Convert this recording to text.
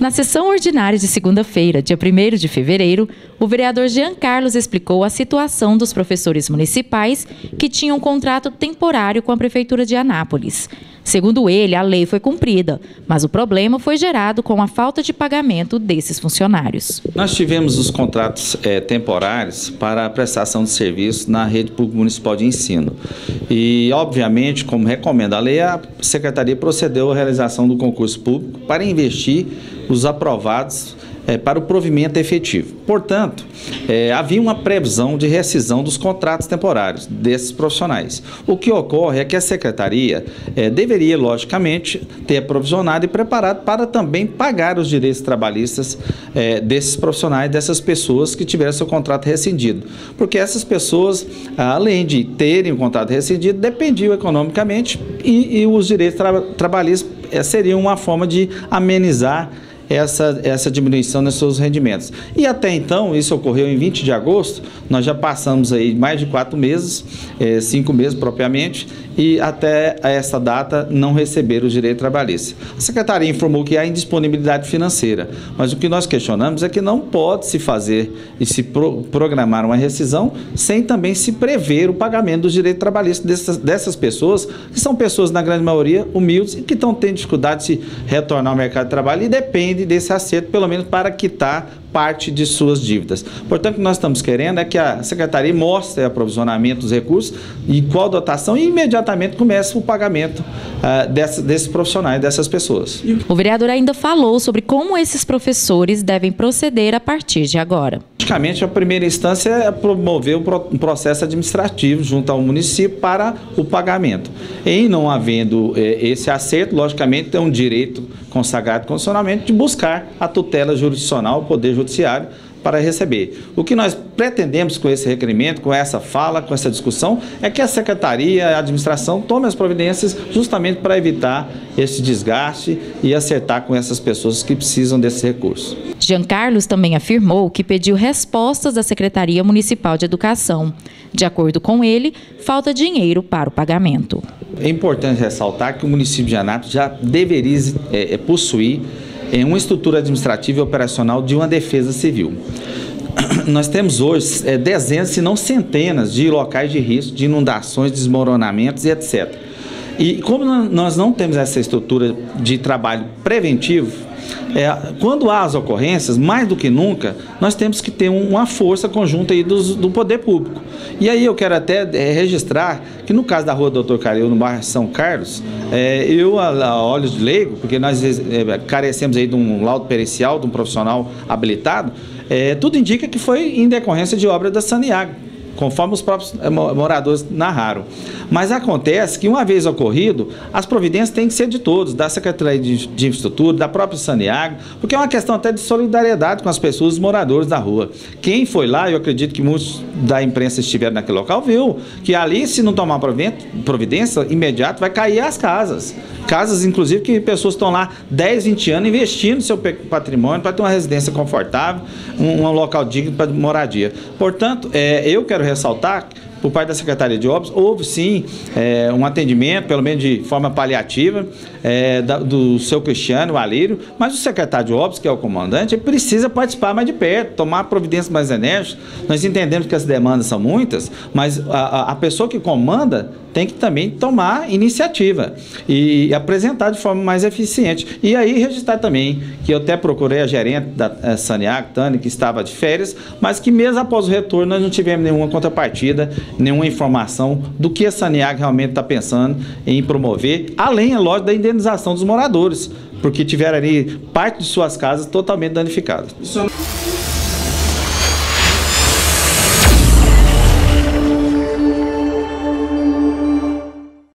Na sessão ordinária de segunda-feira, dia 1º de fevereiro, o vereador Jean Carlos explicou a situação dos professores municipais que tinham um contrato temporário com a Prefeitura de Anápolis. Segundo ele, a lei foi cumprida, mas o problema foi gerado com a falta de pagamento desses funcionários. Nós tivemos os contratos temporários para a prestação de serviço na rede pública municipal de ensino. E, obviamente, como recomenda a lei, a Secretaria procedeu à realização do concurso público para investir os aprovados para o provimento efetivo. Portanto, havia uma previsão de rescisão dos contratos temporários desses profissionais. O que ocorre é que a Secretaria deveria, logicamente, ter aprovisionado e preparado para também pagar os direitos trabalhistas desses profissionais, dessas pessoas que tiveram seu contrato rescindido. Porque essas pessoas, além de terem o contrato rescindido, dependiam economicamente e os direitos trabalhistas seriam uma forma de amenizar essa diminuição nos seus rendimentos. E até então, isso ocorreu em 20 de agosto, nós já passamos aí mais de 4 meses, 5 meses propriamente, e até essa data não receberam o direito trabalhista. A Secretaria informou que há indisponibilidade financeira, mas o que nós questionamos é que não pode se fazer e se programar uma rescisão sem também se prever o pagamento dos direitos trabalhistas dessas pessoas, que são pessoas, na grande maioria, humildes e que estão tendo dificuldade de se retornar ao mercado de trabalho e depende desse acerto, pelo menos para quitar parte de suas dívidas. Portanto, o que nós estamos querendo é que a Secretaria mostre o aprovisionamento dos recursos e qual dotação e imediatamente comece o pagamento desses profissionais, dessas pessoas. O vereador ainda falou sobre como esses professores devem proceder a partir de agora. Logicamente, a primeira instância é promover um processo administrativo junto ao município para o pagamento. Em não havendo esse acerto, logicamente, tem um direito consagrado constitucionalmente de buscar a tutela jurisdicional, o Poder Judiciário, para receber. O que nós pretendemos com esse requerimento, com essa fala, com essa discussão, é que a Secretaria, a administração, tome as providências justamente para evitar esse desgaste e acertar com essas pessoas que precisam desse recurso. Jean Carlos também afirmou que pediu respostas da Secretaria Municipal de Educação. De acordo com ele, falta dinheiro para o pagamento. É importante ressaltar que o município de Anápolis já deveria possuir uma estrutura administrativa e operacional de uma defesa civil. Nós temos hoje dezenas, se não centenas, de locais de risco, de inundações, desmoronamentos e etc. E como nós não temos essa estrutura de trabalho preventivo, quando há as ocorrências, mais do que nunca, nós temos que ter uma força conjunta aí do poder público. E aí eu quero até registrar que no caso da rua Doutor Caril, no bairro São Carlos, eu, a olhos de leigo, porque nós carecemos aí de um laudo pericial, de um profissional habilitado, tudo indica que foi em decorrência de obra da Saniago, conforme os próprios moradores narraram. Mas acontece que, uma vez ocorrido, as providências têm que ser de todos, da Secretaria de Infraestrutura, da própria Saniago, porque é uma questão até de solidariedade com as pessoas, os moradores da rua. Quem foi lá, eu acredito que muitos da imprensa estiveram naquele local, viu que ali, se não tomar providência imediata, vai cair as casas. Casas, inclusive, que pessoas estão lá 10, 20 anos investindo no seu patrimônio para ter uma residência confortável, um local digno para moradia. Portanto, eu quero ressaltar, por parte da Secretaria de Obras, houve sim um atendimento, pelo menos de forma paliativa, do seu Cristiano, o Alírio, mas o secretário de Obras, que é o comandante, ele precisa participar mais de perto, tomar providências mais enérgicas. Nós entendemos que as demandas são muitas, mas a pessoa que comanda tem que também tomar iniciativa e apresentar de forma mais eficiente. E aí registrar também que eu até procurei a gerente da Saniago, Tânia, que estava de férias, mas que mesmo após o retorno nós não tivemos nenhuma contrapartida, nenhuma informação do que a Saniago realmente está pensando em promover, além, é lógico, da indenização dos moradores, porque tiveram ali parte de suas casas totalmente danificadas.